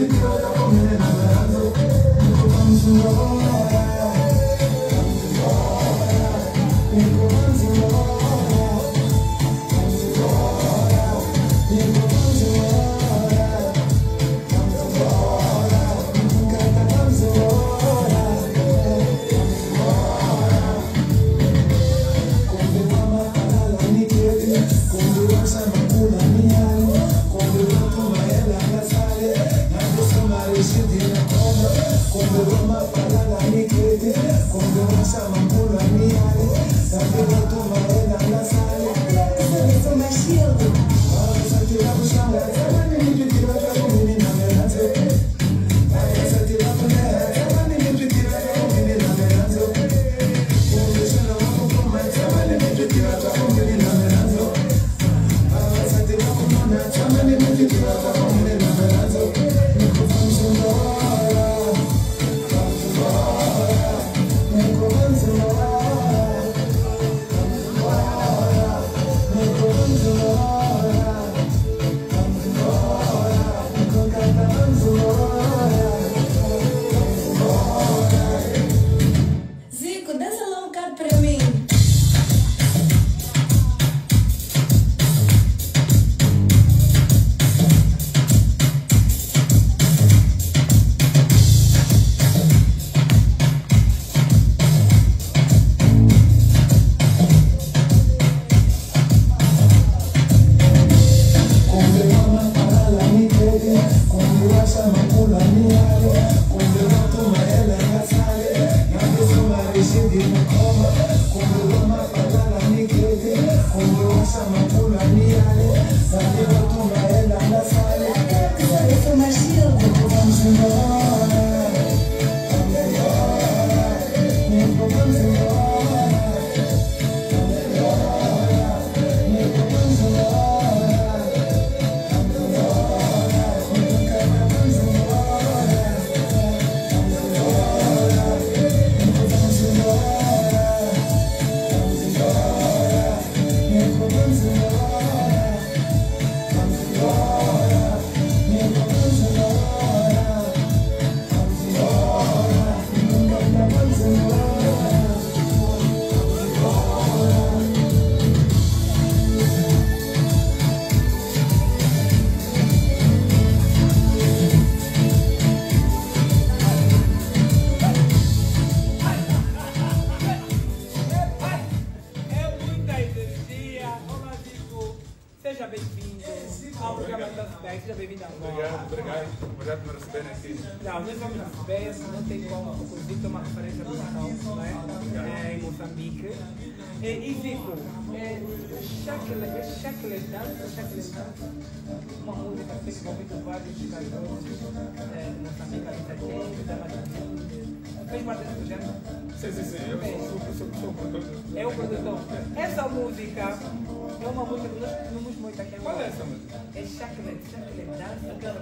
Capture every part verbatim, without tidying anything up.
Seja bem-vindo ao programa da Cidade, seja bem-vindo ao Obrigado, obrigado. Obrigado por me receberem aqui. Não, nós vamos receber, não tem como, o Zico é uma referência musical, não é? É, em Moçambique. E, e Zico, é Chakle, é Chakle Dance, Chakle Dance, uma música que tem convido vários cantores é, de Moçambique, Itaquém, da Madrid. Fez parte desse projeto? Sim, sim, sim. Eu sou, sou, sou, sou o produtor. É o produtor. Essa música é uma música que nós temos muito aqui agora. Qual é essa música? É Chakle, Chakle Dance, aquela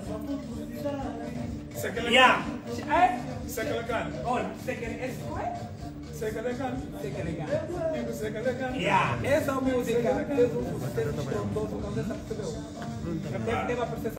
Sekele Yeah. É? Sekele Khan. Olha, você quer esse qual é? Sekele Khan. Você quer ligar? Digo Sekele Khan. Yeah. Essa música fez um sucesso estrondoso quando essa percebeu. Deve ter uma percepção.